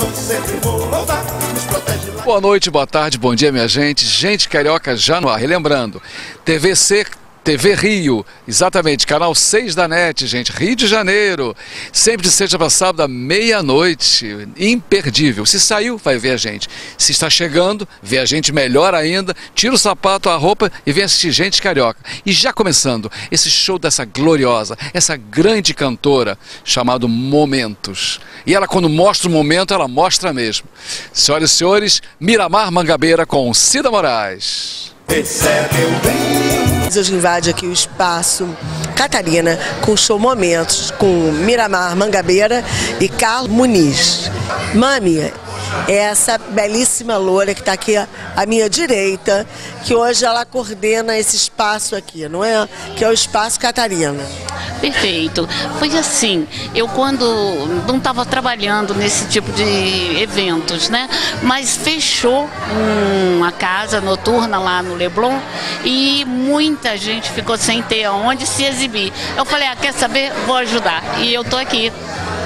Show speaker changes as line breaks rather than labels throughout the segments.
sempre vou louvar, nos protege lá.
Boa noite, boa tarde, bom dia, minha gente. Gente carioca já no ar. Relembrando, TV Rio, exatamente, canal 6 da NET, gente, Rio de Janeiro, sempre de sexta para sábado à meia-noite, imperdível. Se saiu, vai ver a gente. Se está chegando, vê a gente melhor ainda, tira o sapato, a roupa e vem assistir Gente Carioca. E já começando, esse show dessa gloriosa, essa grande cantora, chamado Momentos. E ela, quando mostra o momento, ela mostra mesmo. Senhoras e senhores, Miramar Mangabeira com Cida Moraes.
Recebe o bem.
Hoje invade aqui o espaço Catarina com o show Momentos com Miramar Mangabeira e Carlos Muniz. Mami, é essa belíssima loura que está aqui à minha direita, que hoje ela coordena esse espaço aqui, não é? Que é o Espaço Catarina.
Perfeito. Foi assim, eu quando não estava trabalhando nesse tipo de eventos, né? Mas fechou uma casa noturna lá no Leblon e muita gente ficou sem ter aonde se exibir. Eu falei, quer saber? Vou ajudar. E eu tô aqui.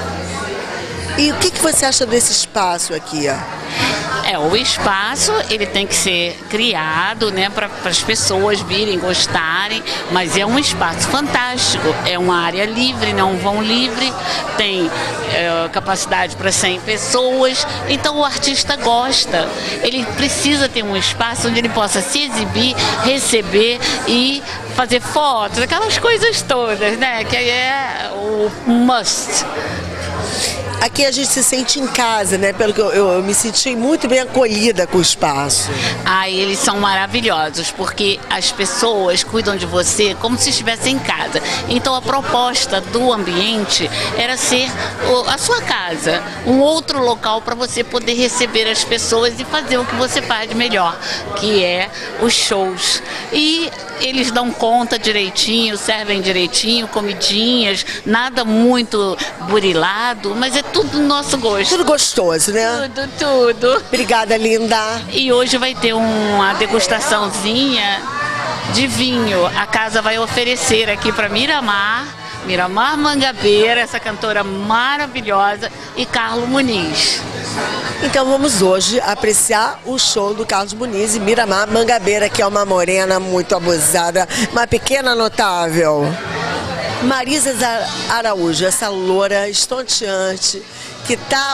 E o que você acha desse espaço aqui, ó?
O espaço ele tem que ser criado, né, para as pessoas virem, gostarem, mas é um espaço fantástico, é uma área livre, né, um vão livre, tem capacidade para 100 pessoas, então o artista gosta, ele precisa ter um espaço onde ele possa se exibir, receber e fazer fotos, aquelas coisas todas, né, que é o must.
Aqui a gente se sente em casa, né? Pelo que eu me senti muito bem acolhida com o espaço.
Eles são maravilhosos, porque as pessoas cuidam de você como se estivesse em casa. Então a proposta do ambiente era ser a sua casa, um outro local para você poder receber as pessoas e fazer o que você faz melhor, que é os shows. E eles dão conta direitinho, servem direitinho, comidinhas, nada muito burilado, mas é tudo do nosso gosto.
Tudo gostoso, né?
Tudo.
Obrigada, linda.
E hoje vai ter uma degustaçãozinha de vinho. A casa vai oferecer aqui para Miramar Mangabeira, essa cantora maravilhosa, e Carlos Muniz.
Então vamos hoje apreciar o show do Carlos Muniz e Miramar Mangabeira, que é uma morena muito abusada, uma pequena notável. Marisa Araújo, essa loura estonteante, que está,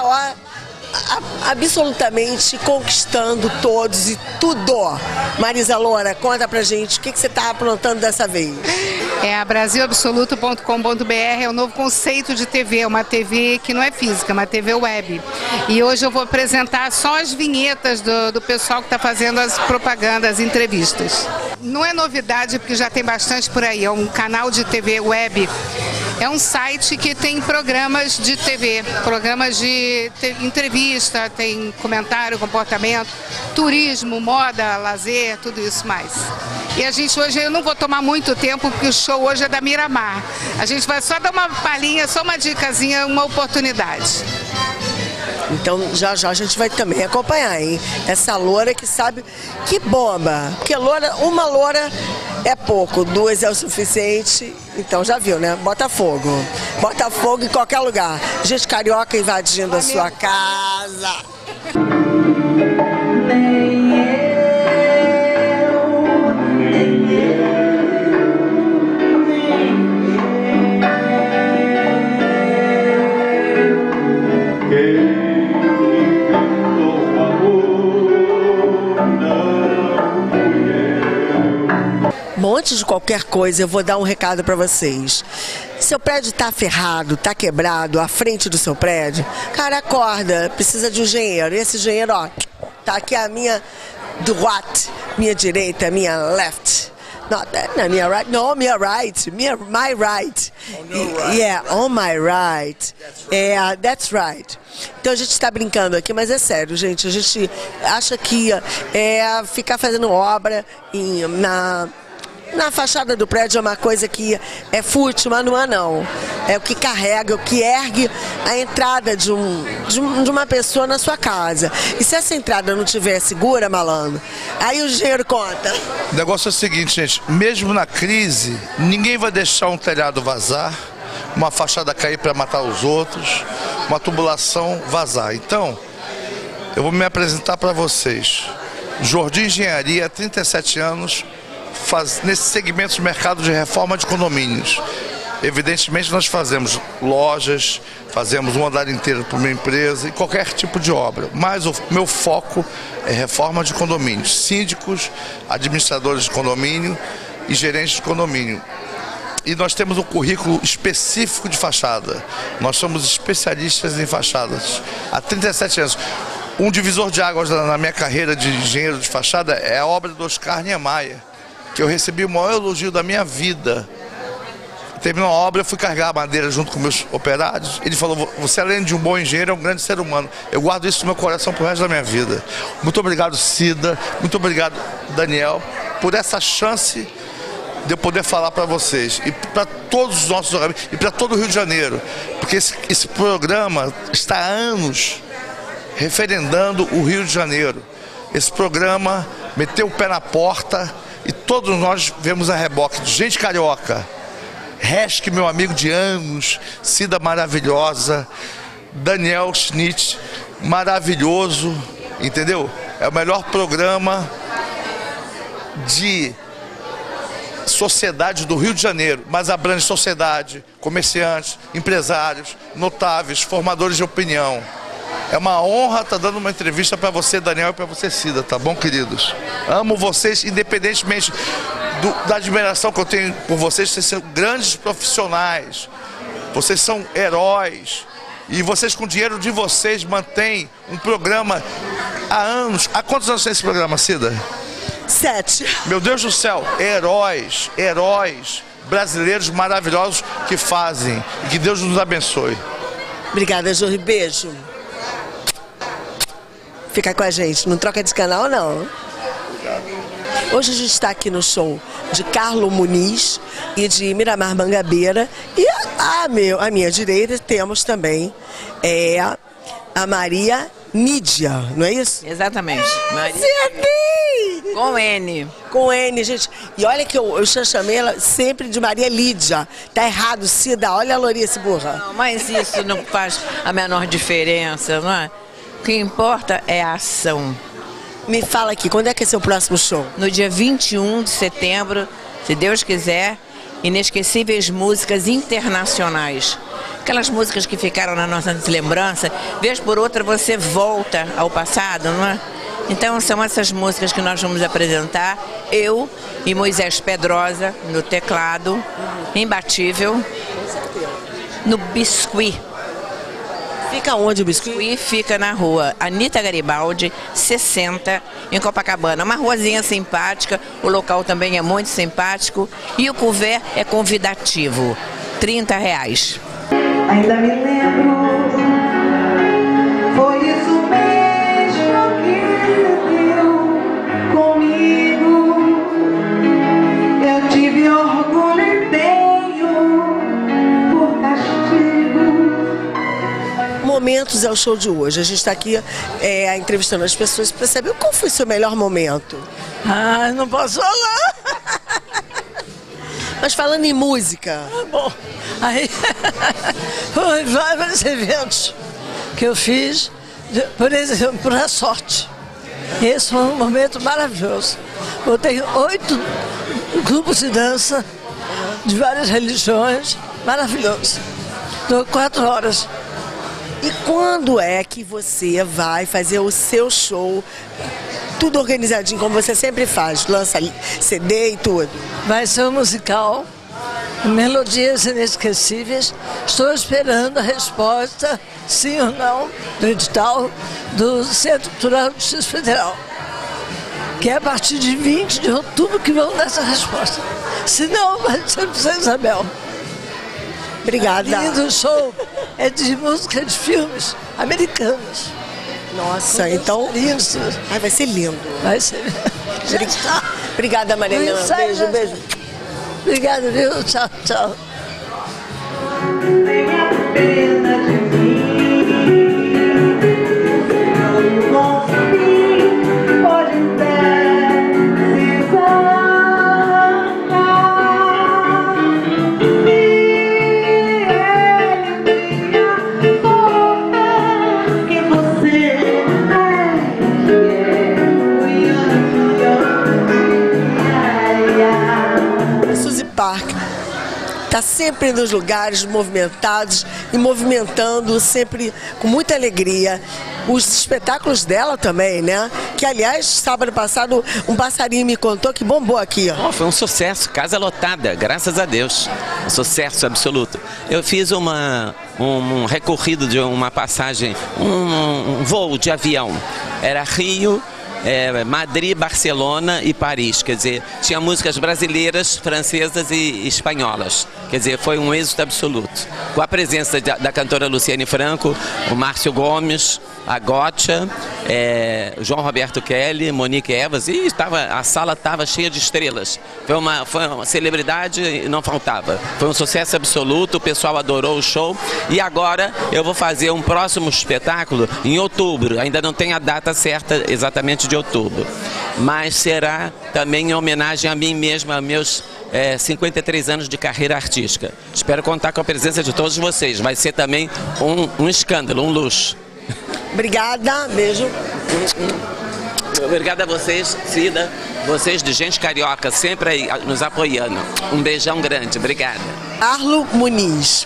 absolutamente conquistando todos e tudo. Marisa Loura, conta pra gente, o que você está aprontando dessa vez?
A brasilabsoluto.com.br é um novo conceito de TV, uma TV que não é física, uma TV web. E hoje eu vou apresentar só as vinhetas do pessoal que está fazendo as propagandas, as entrevistas. Não é novidade, porque já tem bastante por aí, é um canal de TV web. É um site que tem programas de TV, programas de entrevista, tem comentário, comportamento, turismo, moda, lazer, tudo isso mais. E a gente hoje, eu não vou tomar muito tempo, porque o show hoje é da Miramar. A gente vai só dar uma palhinha, só uma dicasinha, uma oportunidade.
Então já a gente vai também acompanhar, hein? Essa loura que sabe que bomba. Porque uma loura é pouco, duas é o suficiente. Então já viu, né? Botafogo. Botafogo em qualquer lugar. Gente carioca invadindo a sua casa. Antes de qualquer coisa, eu vou dar um recado para vocês. Seu prédio está ferrado, está quebrado, à frente do seu prédio, cara, acorda, precisa de um engenheiro. Esse engenheiro, tá aqui a minha droite, minha direita, minha left. Not minha right, no, minha right, my right. Yeah, on my right. Yeah, that's right. Então a gente está brincando aqui, mas é sério, gente. A gente acha que ficar fazendo obra na fachada do prédio é uma coisa que é fútil, mas não é não. É o que carrega, o que ergue a entrada de uma pessoa na sua casa. E se essa entrada não estiver segura, malandro, aí o dinheiro conta.
O negócio é o seguinte, gente, mesmo na crise, ninguém vai deixar um telhado vazar, uma fachada cair para matar os outros, uma tubulação vazar. Então, Eu vou me apresentar para vocês. Jordi Engenharia, 37 anos, nesse segmento de mercado de reforma de condomínios. Evidentemente nós fazemos lojas, fazemos um andar inteiro para uma empresa e qualquer tipo de obra. Mas o meu foco é reforma de condomínios, síndicos, administradores de condomínio e gerentes de condomínio. E nós temos um currículo específico de fachada. Nós somos especialistas em fachadas há 37 anos. Um divisor de águas na minha carreira de engenheiro de fachada é a obra do Oscar Niemeyer, que eu recebi o maior elogio da minha vida. Terminou a obra, eu fui carregar a madeira junto com meus operários. Ele falou, você além de um bom engenheiro, é um grande ser humano. Eu guardo isso no meu coração pro resto da minha vida. Muito obrigado, Cida. Muito obrigado, Daniel, por essa chance de eu poder falar para vocês. E para todos os nossos amigos, e para todo o Rio de Janeiro. Porque esse programa está há anos referendando o Rio de Janeiro. Esse programa meteu o pé na porta e todos nós vemos a reboque de gente carioca. Resch, meu amigo de anos, Cida maravilhosa, Daniel Schnitt, maravilhoso, entendeu? É o melhor programa de sociedade do Rio de Janeiro, mas abrange sociedade, comerciantes, empresários, notáveis, formadores de opinião. É uma honra estar dando uma entrevista para você, Daniel, e para você, Cida, tá bom, queridos? Amo vocês, independentemente da admiração que eu tenho por vocês. Vocês são grandes profissionais, vocês são heróis, e vocês, com o dinheiro de vocês, mantêm um programa há anos. Há quantos anos tem esse programa, Cida?
7.
Meu Deus do céu, heróis brasileiros maravilhosos que fazem, e que Deus nos abençoe.
Obrigada, Jordi. Beijo. Fica com a gente, não troca de canal, não. Hoje a gente está aqui no show de Carlo Muniz e de Miramar Mangabeira. E à minha direita temos também a Maria Nídia, não é isso?
Exatamente. Maria...
Acertei!
Com N.
Com N, gente. E olha que eu já chamei ela sempre de Maria Lídia. Tá errado, Cida. Olha a Lorice burra.
Não, mas isso não faz a menor diferença, não é? O que importa é a ação.
Me fala aqui, quando é que é seu próximo show?
No dia 21 de setembro, se Deus quiser, inesquecíveis músicas internacionais. Aquelas músicas que ficaram na nossa lembrança, vez por outra você volta ao passado, não é? Então são essas músicas que nós vamos apresentar, eu e Moisés Pedrosa no teclado, imbatível, no Biscuit.
Fica onde o Biscuit?
E fica na rua Anita Garibaldi, 60, em Copacabana. Uma ruazinha simpática, o local também é muito simpático e o couvert é convidativo, R$30.
Ainda me lembro, foi isso mesmo que deu comigo. Eu tive orgulho e tenho por castigo.
Momentos é o show de hoje. A gente está aqui entrevistando as pessoas para saber qual foi o seu melhor momento.
Ah, não posso falar.
Mas falando em música.
Bom, aí foram vários eventos que eu fiz, por exemplo, por a sorte. Esse foi um momento maravilhoso. Eu tenho 8 grupos de dança de várias religiões, maravilhoso. Dou 4 horas.
E quando é que você vai fazer o seu show, tudo organizadinho, como você sempre faz, lança CD e tudo?
Vai ser um musical, Melodias Inesquecíveis. Estou esperando a resposta, sim ou não, do edital do Centro Cultural do Distrito Federal. Que é a partir de 20 de outubro que vão dar essa resposta. Se não, vai ser para São Isabel.
Obrigada.
O show é de música de filmes americanos.
Nossa, então... Ai, vai ser lindo.
Vai ser.
Obrigada, Maria Helena. Beijo, beijo.
Obrigada, viu? Tchau, tchau.
Tenha pena de mim. Não confie, pode precisar.
está sempre nos lugares movimentados e movimentando sempre com muita alegria. Os espetáculos dela também, né? Que, aliás, sábado passado, um passarinho me contou que bombou aqui, ó.
Oh, foi um sucesso, casa lotada, graças a Deus. Um sucesso absoluto. Eu fiz um recorrido de uma passagem, um voo de avião. Era Rio, Madrid, Barcelona e Paris, quer dizer, tinha músicas brasileiras, francesas e espanholas, quer dizer, foi um êxito absoluto. Com a presença da cantora Luciane Franco, o Márcio Gomes, a Gotcha, João Roberto Kelly, Monique Evas, e a sala estava cheia de estrelas. Foi uma celebridade e não faltava. Foi um sucesso absoluto, o pessoal adorou o show. E agora eu vou fazer um próximo espetáculo em outubro, ainda não tem a data certa exatamente de outubro, mas será também em homenagem a mim mesma, a meus 53 anos de carreira artística. Espero contar com a presença de todos vocês, vai ser também um escândalo, um luxo.
Obrigada, beijo.
Obrigado a vocês, Cida, vocês de Gente Carioca, sempre aí nos apoiando. Um beijão grande, obrigada.
Carlo Muniz,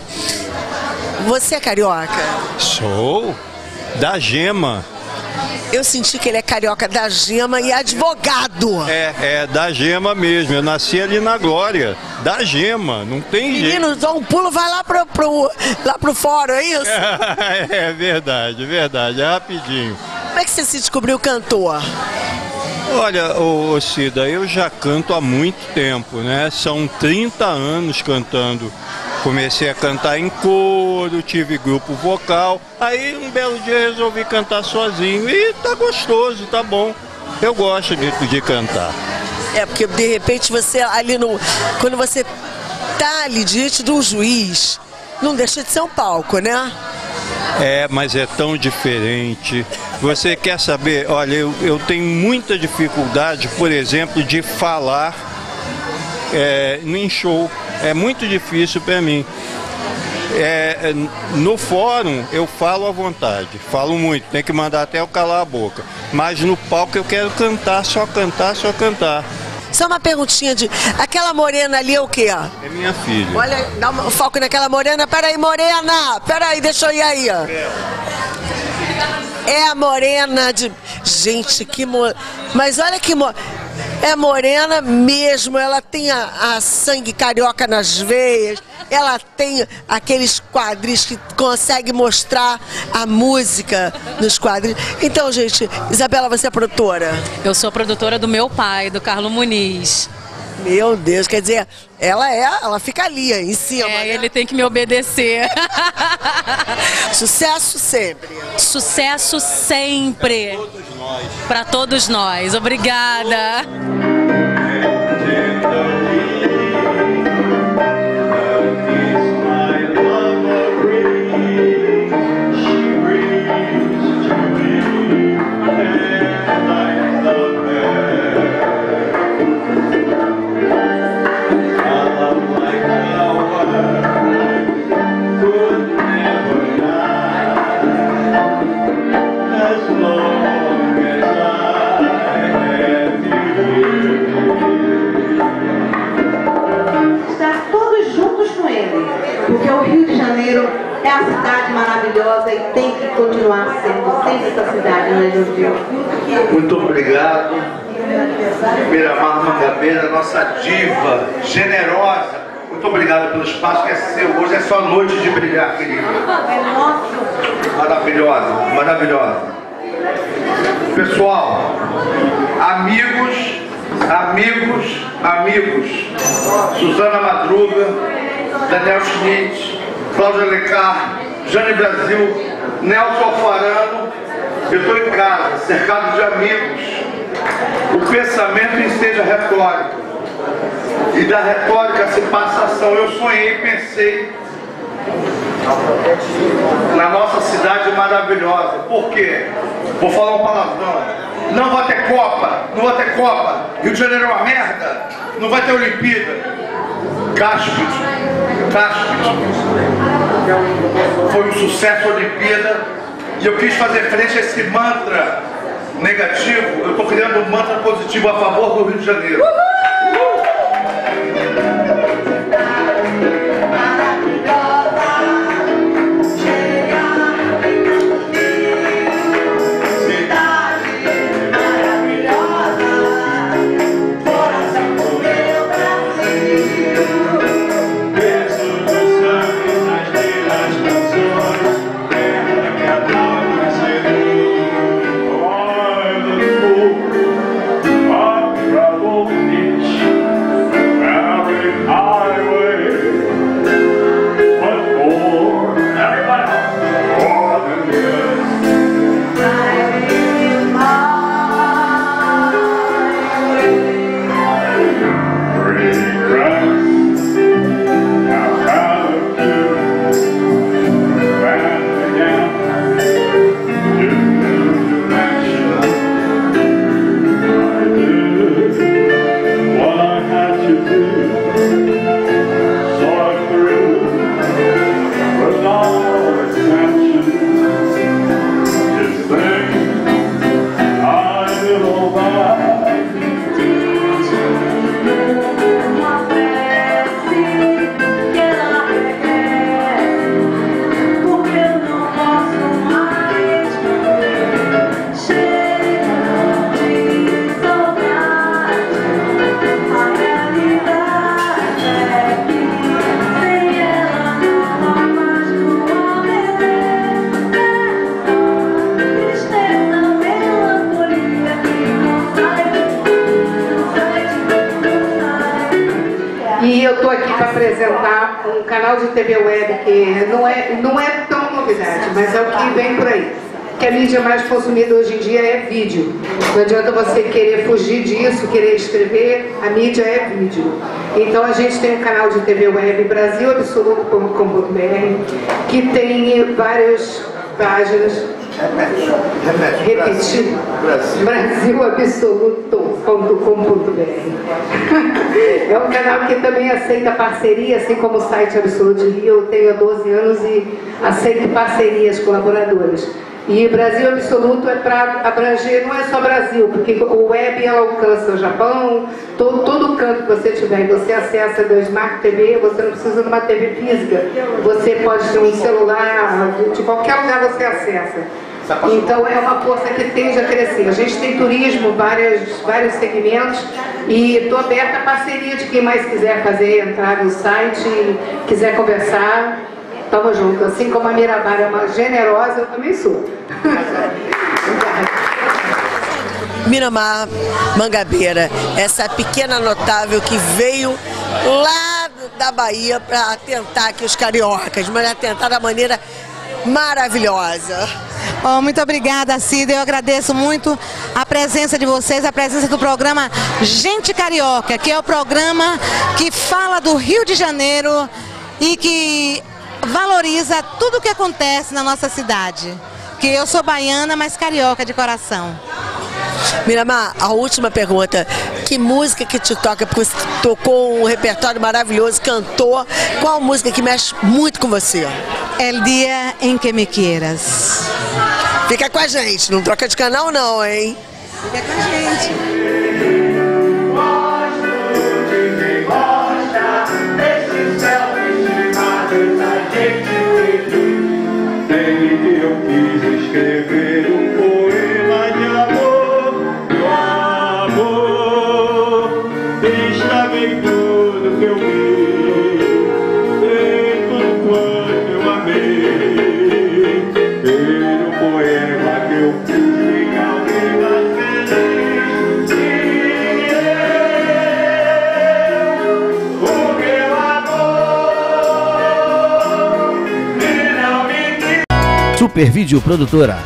você é carioca?
Sou da Gema.
Eu senti que ele é carioca da Gema e advogado.
É da Gema mesmo, eu nasci ali na Glória, da Gema, não tem jeito.
Menino, dá um pulo, vai lá pro fórum, é isso?
É verdade, é rapidinho.
Como é que você se descobriu cantor?
Olha, ô Cida, eu já canto há muito tempo, né? São 30 anos cantando. Comecei a cantar em coro, tive grupo vocal, aí um belo dia resolvi cantar sozinho e tá gostoso, tá bom. Eu gosto de cantar.
Porque de repente você ali quando você tá ali diante de um juiz, não deixa de ser um palco, né?
Mas é tão diferente. Você quer saber? Olha, eu tenho muita dificuldade, por exemplo, de falar em show. É muito difícil para mim. No fórum eu falo à vontade, falo muito, tem que mandar até eu calar a boca. Mas no palco eu quero cantar, só cantar, só cantar.
Só uma perguntinha aquela morena ali é o quê?
É minha filha.
Olha, dá um foco naquela morena. Peraí, morena! Peraí, deixa eu ir aí, ó. É a morena de... Gente, mas olha que... É morena mesmo, ela tem a sangue carioca nas veias, ela tem aqueles quadris que consegue mostrar a música nos quadris. Então, gente, Isabela, você é produtora?
Eu sou produtora do meu pai, do Carlo Muniz.
Meu Deus, quer dizer, ela fica ali em cima. Né?
Ele tem que me obedecer.
Sucesso sempre.
Sucesso sempre. Para todos nós. Obrigada.
Porque o Rio de Janeiro é a cidade maravilhosa e tem que continuar sendo sempre essa cidade, né, Jorginho?
Muito obrigado, Miramar Mangabeira, nossa diva generosa. Muito obrigado pelo espaço que é seu. Hoje é só noite de brilhar, querida.
É nosso.
Maravilhosa, maravilhosa. Pessoal, amigos, Suzana Madruga, Daniel Schmidt, Cláudia Lecar, Jane Brasil, Nelson Alfarano. Eu estou em casa, cercado de amigos. O pensamento enseja retórica. E da retórica se passa a ação. Eu sonhei, pensei na nossa cidade maravilhosa. Por quê? Vou falar um palavrão. Não vai ter Copa, não vai ter Copa. Rio de Janeiro é uma merda. Não vai ter Olimpíada. Cáspide foi um sucesso a Olimpíada e eu quis fazer frente a esse mantra negativo. Eu estou criando um mantra positivo a favor do Rio de Janeiro.
canal de TV web que não é tão novidade, mas é o que vem por aí. Que a mídia mais consumida hoje em dia é vídeo. Não adianta você querer fugir disso, querer escrever, a mídia é vídeo. Então a gente tem um canal de TV web, brasilabsoluto.com.br, que tem várias páginas. Repetir, brasilabsoluto.com.br. É um canal que também aceita parceria, assim como o site Absoluto de Rio. Eu tenho há 12 anos e aceito parcerias colaboradoras. E Brasil Absoluto é para abranger, não é só Brasil, porque o web ela alcança o Japão, todo canto que você tiver, você acessa da Smart TV, você não precisa de uma TV física, você pode ter um celular, de qualquer lugar você acessa. Então é uma força que tende a crescer. A gente tem turismo, vários segmentos, e estou aberta a parceria de quem mais quiser entrar no site, quiser conversar. Tamo junto. Assim como a Mirabar é uma generosa, eu também sou.
Miramar Mangabeira, essa pequena notável que veio lá da Bahia para atentar aqui os cariocas, mas atentar da maneira maravilhosa.
Oh, muito obrigada, Cida. Eu agradeço muito a presença de vocês, a presença do programa Gente Carioca, que é o programa que fala do Rio de Janeiro e que valoriza tudo o que acontece na nossa cidade. Que eu sou baiana, mas carioca de coração.
Miramar, a última pergunta. Que música que te toca? Porque você tocou um repertório maravilhoso, cantou. Qual música que mexe muito com você?
El Dia em que Me Quieras.
Fica com a gente, não troca de canal não, hein?
Fica com a gente.
Escrever um poema de amor, do amor, estava em tudo que eu vi, em tudo quanto eu amei, ver o poema que eu fiz em alguém mais feliz, o meu amor, e não me
Super Vídeo Produtora.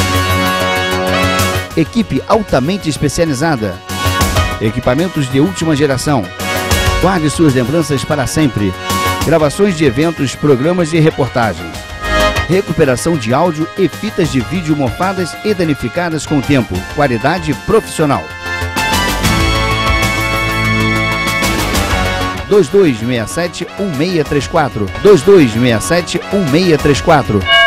Equipe altamente especializada. Equipamentos de última geração. Guarde suas lembranças para sempre. Gravações de eventos, programas de reportagens. Recuperação de áudio e fitas de vídeo mofadas e danificadas com o tempo. Qualidade profissional. 2267-1634. 2267-1634.